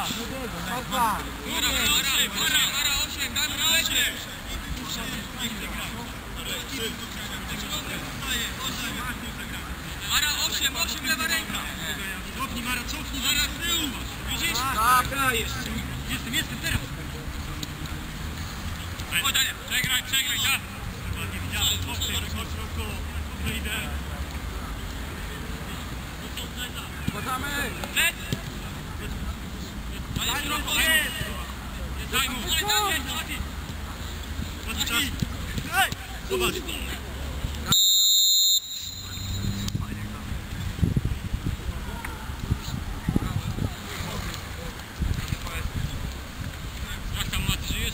Opa! Ara 8, daj mu plecy! Ara 8, lewa ręka! Cofnij Mara, cofnij Mara z tyłu! Widzisz? Tak, jeszcze! Jestem, teraz! Chodź, Daniel! Przegraj, tak! Nie widziałem, chodź naokoło. No idę. Wracamy! Lec! Daj mu! Daj mu! Zobacz! Jak tam Maty, żyjesz?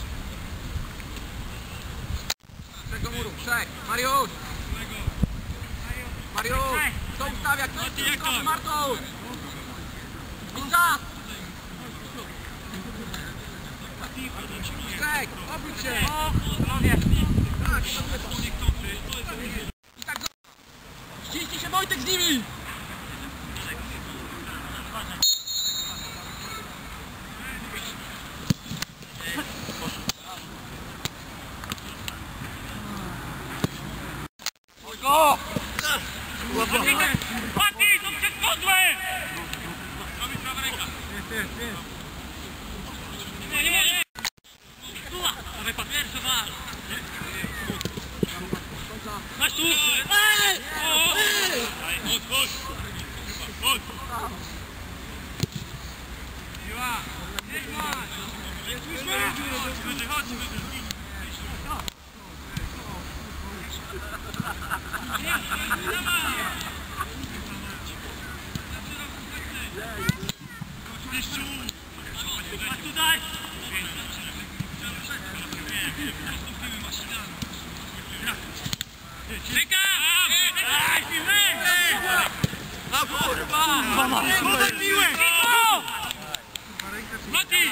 Tego muru, przek! Mariusz! Mariusz! Kto ustawia? Kto jest jak tam? Martu? Pizza! Przek! Obróć się! Tak, i tak ściśnij się Wojtek z nimi! Go! Maty, to przed kozłem! Robi prawa ręka. Nie! Dawaj pan, pierwszy wal! Masz tu! Chodź! Siła! Chodź! Masz tutaj! Ręka! A kurwa! Podaj piłę! Mati!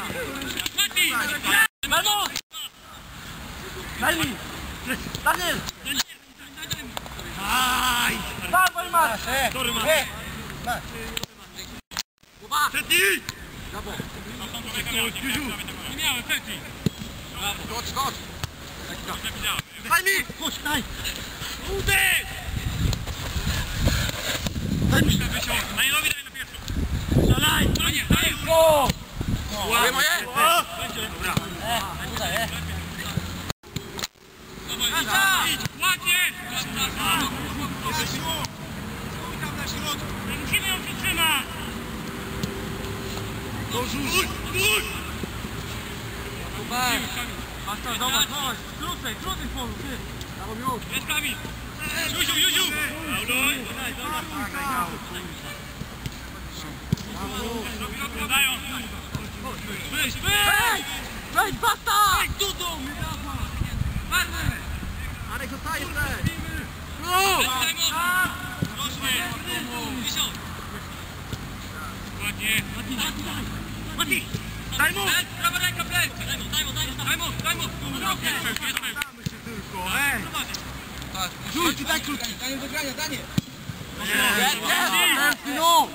Mamo! Daj mi! Daniel! Aj! Dawaj masz! Sorry, masz! Kuba! Przednij! Nie miałem, pętli! Skocz! Daj mi! Chodź, daj! Uderz! Daj mi się wysiąść! Danielowi daj na pierwszą! Strzelaj! Daniel! Go! Moje, moje? Dobra. Idź! Ładnie! Musimy ją przytrzymać! Rzuć! Kuba! Masz to, zobacz, chodź! Krócej polu, ty! Brawo, już! Jest Kamil! Juziu! Dają! Wejdź, basta! Dudu! Marek, zostaje, wejdź! Daj mu! Ładnie! Mati! Daj mu! Prawa ręka, plec! Daj mu! Rzuć, daj krótki! Daniel do grania, Daniel! Jest! No!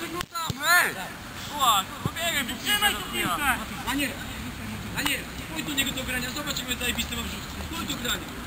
Pobiegaj, trzymaj tu piłkę! Daniel! Pójdź do niego do grania, zobacz, jak my zajebiste mam rzut. Pójdź do grania.